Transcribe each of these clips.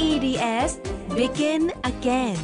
EDS Begin Again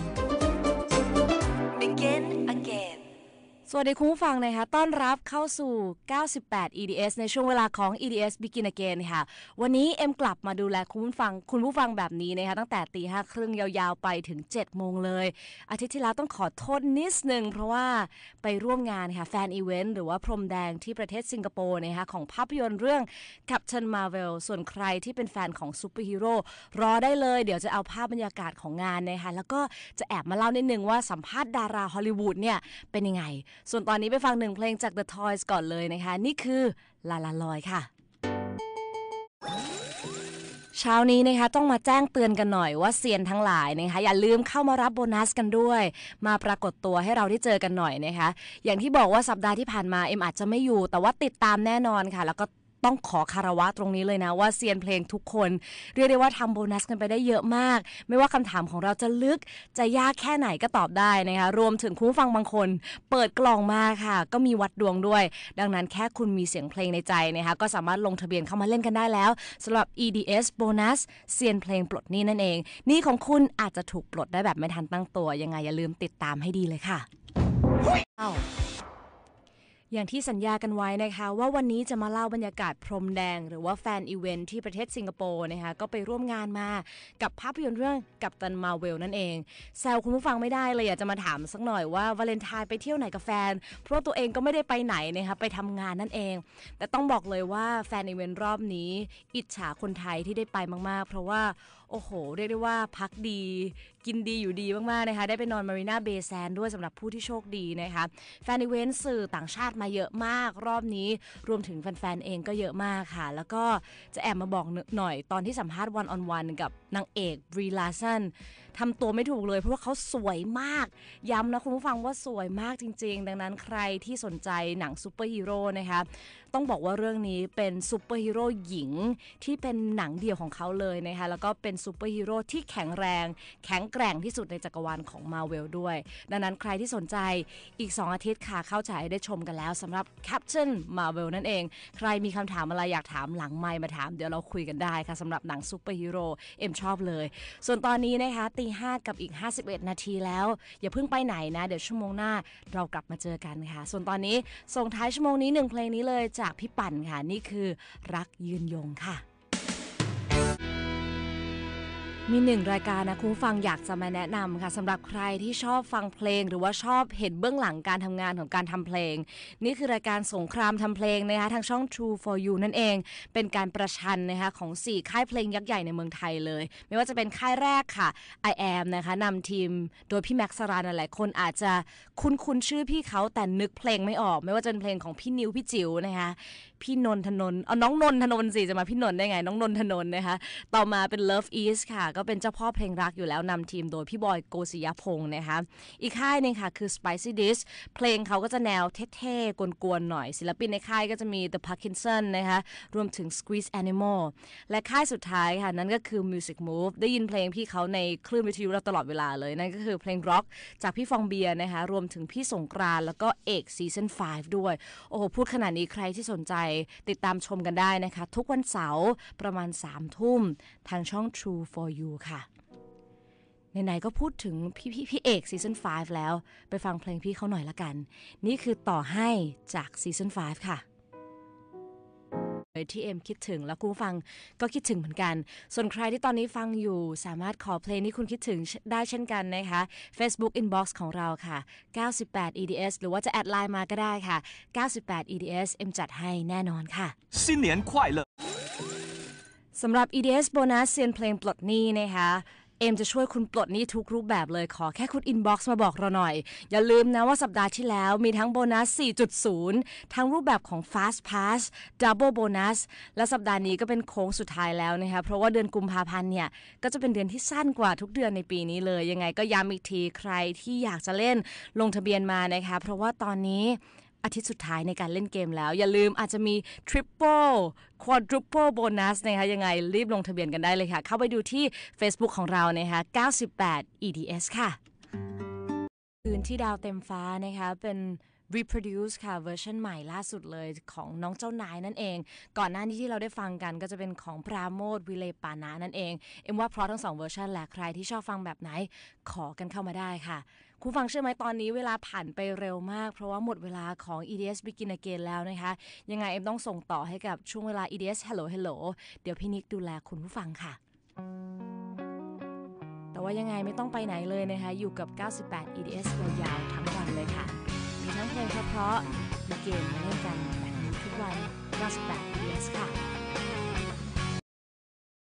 Begin Again สวัสดีคุณผู้ฟังนะคะต้อนรับเข้าสู่98 EDS ในช่วงเวลาของ EDS Begin Again ค่ะวันนี้เอ็มกลับมาดูแลคุณผู้ฟังแบบนี้นะคะตั้งแต่ 5:30 น.ยาวๆไปถึง 7 โมงเลยอาทิตย์ที่แล้วต้องขอโทษนิดนึงเพราะว่าไปร่วมงานค่ะแฟนอีเวนต์หรือว่าพรมแดงที่ประเทศสิงคโปร์นะคะของภาพยนตร์เรื่อง Captain Marvel ส่วนใครที่เป็นแฟนของซูเปอร์ฮีโร่รอได้เลยเดี๋ยวจะเอาภาพบรรยากาศของงานนะคะแล้วก็จะแอบมาเล่านิดนึงว่าสัมภาษณ์ดาราฮอลลีวูดเนี่ยเป็นยังไงส่วนตอนนี้ไปฟังหนึ่งเพลงจาก The Toys ก่อนเลยนะคะนี่คือลาลาลอยค่ะเช้านี้นะคะต้องมาแจ้งเตือนกันหน่อยว่าเซียนทั้งหลายนะคะอย่าลืมเข้ามารับโบนัสกันด้วยมาปรากฏตัวให้เราได้เจอกันหน่อยนะคะอย่างที่บอกว่าสัปดาห์ที่ผ่านมาเอ็มอาจจะไม่อยู่แต่ว่าติดตามแน่นอนค่ะแล้วก็ต้องขอคารวะตรงนี้เลยนะว่าเซียนเพลงทุกคนเรียกได้ว่าทำโบนัสกันไปได้เยอะมากไม่ว่าคำถามของเราจะลึกจะยากแค่ไหนก็ตอบได้นะคะรวมถึงคุณผู้ฟังบางคนเปิดกล่องมาค่ะก็มีวัดดวงด้วยดังนั้นแค่คุณมีเสียงเพลงในใจนะคะก็สามารถลงทะเบียนเข้ามาเล่นกันได้แล้วสำหรับ EDS โบนัสเซียนเพลงปลดหนี้นั่นเองหนี้ของคุณอาจจะถูกปลดได้แบบไม่ทันตั้งตัวยังไงอย่าลืมติดตามให้ดีเลยค่ะอย่างที่สัญญากันไว้นะคะว่าวันนี้จะมาเล่าบรรยากาศพรมแดงหรือว่าแฟนอีเวนท์ที่ประเทศสิงคโปร์นะคะก็ไปร่วมงานมากับภาพยนตร์เรื่องกัปตันมาร์เวลนั่นเองแซวคุณผู้ฟังไม่ได้เลยอยากจะมาถามสักหน่อยว่าวาเลนไทน์ไปเที่ยวไหนกับแฟนเพราะตัวเองก็ไม่ได้ไปไหนนะคะไปทำงานนั่นเองแต่ต้องบอกเลยว่าแฟนอีเวนท์รอบนี้อิจฉาคนไทยที่ได้ไปมากๆเพราะว่าโอ้โหเรียกได้ว่าพักดีกินดีอยู่ดีมากๆนะคะได้ไปนอนมารีนาเบย์แซนด์ด้วยสำหรับผู้ที่โชคดีนะคะแฟนอีเวนต์สื่อต่างชาติมาเยอะมากรอบนี้รวมถึงแฟนๆเองก็เยอะมากค่ะแล้วก็จะแอบมาบอกหน่อยตอนที่สัมภาษณ์วันออนวันกับนางเอกบรีลาสันทำตัวไม่ถูกเลยเพราะว่าเขาสวยมากย้ำนะคุณผู้ฟังว่าสวยมากจริงๆดังนั้นใครที่สนใจหนังซูเปอร์ฮีโร่นะคะต้องบอกว่าเรื่องนี้เป็นซูเปอร์ฮีโร่หญิงที่เป็นหนังเดี่ยวของเขาเลยนะคะแล้วก็เป็นซูเปอร์ฮีโร่ที่แข็งแรงแข็งแกร่งที่สุดในจักรวาลของ Marvel ด้วยดังนั้นใครที่สนใจอีก2อาทิตย์ค่ะเข้าฉายได้ชมกันแล้วสำหรับ Captain Marvel นั่นเองใครมีคำถามอะไรอยากถามหลังไมค์มาถามเดี๋ยวเราคุยกันได้ค่ะสำหรับหนังซูเปอร์ฮีโร่เอ็มชอบเลยส่วนตอนนี้นะคะ5:00 กับอีก51นาทีแล้วอย่าเพิ่งไปไหนนะเดี๋ยวชั่วโมงหน้าเรากลับมาเจอกันค่ะส่วนตอนนี้ส่งท้ายชั่วโมงนี้1เพลงนี้เลยจากพี่ปั่นค่ะนี่คือรักยืนยงค่ะมี1รายการนะคุณฟังอยากจะมาแนะนำค่ะสำหรับใครที่ชอบฟังเพลงหรือว่าชอบเห็นเบื้องหลังการทำงานของการทำเพลงนี่คือรายการสงครามทำเพลงนะคะทางช่อง True for You นั่นเองเป็นการประชันนะคะของ4ค่ายเพลงยักษ์ใหญ่ในเมืองไทยเลยไม่ว่าจะเป็นค่ายแรกค่ะ I am นะคะนำทีมโดยพี่แม็กซ์สรานหลายคนอาจจะคุ้นชื่อพี่เขาแต่นึกเพลงไม่ออกไม่ว่าจะเป็นเพลงของพี่นิวพี่จิ๋วนะคะพี่นนทนนท์น้องนนทนนท์สิจะมาพี่นนท์ได้ไงน้องนนทนนท์นะคะต่อมาเป็น Love East ค่ะก็เป็นเจ้าพ่อเพลงรักอยู่แล้วนำทีมโดยพี่บอยโกศิยพงศ์นะคะอีกค่ายนึงค่ะคือ Spicy Dish เพลงเขาก็จะแนวเท่ๆกวนๆหน่อยศิลปินในค่ายก็จะมี The Parkinson นะคะรวมถึง Squeeze Animal และค่ายสุดท้ายค่ะนั่นก็คือ Music Move ได้ยินเพลงพี่เขาในคลื่นวิทยุเราตลอดเวลาเลยนั่นก็คือเพลงร็อกจากพี่ฟองเบียร์นะคะรวมถึงพี่สงกรานต์แล้วก็เอกซีซั่น5ด้วยโอ้โหพูดขนาดนี้ใครที่สนใจติดตามชมกันได้นะคะทุกวันเสาร์ประมาณ 3:00 นทางช่อง True for You ค่ะไหนๆก็พูดถึงพี่เอกซีซั่น5แล้วไปฟังเพลงพี่เขาหน่อยละกันนี่คือต่อให้จากซีซั่น5ค่ะที่เอ็มคิดถึงแล้วคุณฟังก็คิดถึงเหมือนกันส่วนใครที่ตอนนี้ฟังอยู่สามารถขอเพลงที่คุณคิดถึงได้เช่นกันนะคะ Facebook Inbox ของเราค่ะ98 EDS หรือว่าจะแอดไลน์มาก็ได้ค่ะ98 EDS เอ็มจัดให้แน่นอนค่ะ新年快乐สำหรับ EDS โบนัสเซียนเพลงปลดหนี้นะคะเอ็มจะช่วยคุณปลดหนี้ทุกรูปแบบเลยขอแค่คุณอินบ็อกซ์มาบอกเราหน่อยอย่าลืมนะว่าสัปดาห์ที่แล้วมีทั้งโบนัส 4.0 ทั้งรูปแบบของ Fast Pass Double Bonus และสัปดาห์นี้ก็เป็นโค้งสุดท้ายแล้วนะคะเพราะว่าเดือนกุมภาพันธ์เนี่ยก็จะเป็นเดือนที่สั้นกว่าทุกเดือนในปีนี้เลยยังไงก็ย้ำอีกทีใครที่อยากจะเล่นลงทะเบียนมานะคะเพราะว่าตอนนี้อาทิตย์สุดท้ายในการเล่นเกมแล้วอย่าลืมอาจจะมี Triple Quadruple Bonus นะคะยังไงรีบลงทะเบียนกันได้เลยค่ะเข้าไปดูที่ Facebook ของเรานะคะ98 EDS ค่ะคืนที่ดาวเต็มฟ้านะคะเป็น reproduce ค่ะเวอร์ชันใหม่ล่าสุดเลยของน้องเจ้านายนั่นเองก่อนหน้านี้ที่เราได้ฟังกันก็จะเป็นของปราโมทวิเลปานะนั่นเองว่าเพราะทั้ง2เวอร์ชันแหละใครที่ชอบฟังแบบไหนขอกันเข้ามาได้ค่ะคุณฟังเชื่อไหมตอนนี้เวลาผ่านไปเร็วมากเพราะว่าหมดเวลาของ EDS Begin Again แล้วนะคะยังไงต้องส่งต่อให้กับช่วงเวลา EDS Hello Hello เดี๋ยวพี่นิกดูแลคุณผู้ฟังค่ะแต่ว่ายังไงไม่ต้องไปไหนเลยนะคะอยู่กับ98 EDS ยาวๆทั้งวันเลยค่ะมีทั้งเพลงเพราะๆมีเกมมาเล่นกันแบบนี้ทุกวัน98 EDS ค่ะ